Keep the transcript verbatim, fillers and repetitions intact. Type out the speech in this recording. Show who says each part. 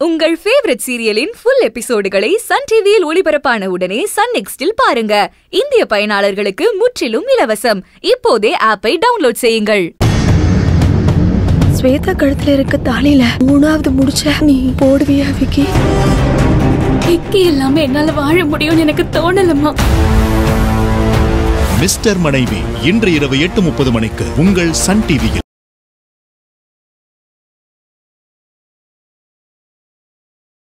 Speaker 1: உங்கள் ஃபேவரட் சீரியலின் ஃபுல் எபிசோடுகளை சன் டிவியில் ஒளிபரப்பான உடனே சன் நெக்ஸ்டில் பாருங்க. இந்திய பயனாளர்களுக்கு முற்றிலும் இலவசம். இப்போதே ஆப்பை டவுன்லோட் செய்யுங்கள்.
Speaker 2: ஸ்வேதா கழுத்துல இருக்க தாலியில மூணாவது முடிச்ச நீ போடுவியா விக்கி?
Speaker 3: விக்கி இல்லாம என்னால வாழ முடியும்னு எனக்கு தோணலம்மா.
Speaker 4: மிஸ்டர் மனைவி இன்று இரவு எட்டு முப்பது மணிக்கு உங்கள் சன் டிவியில்.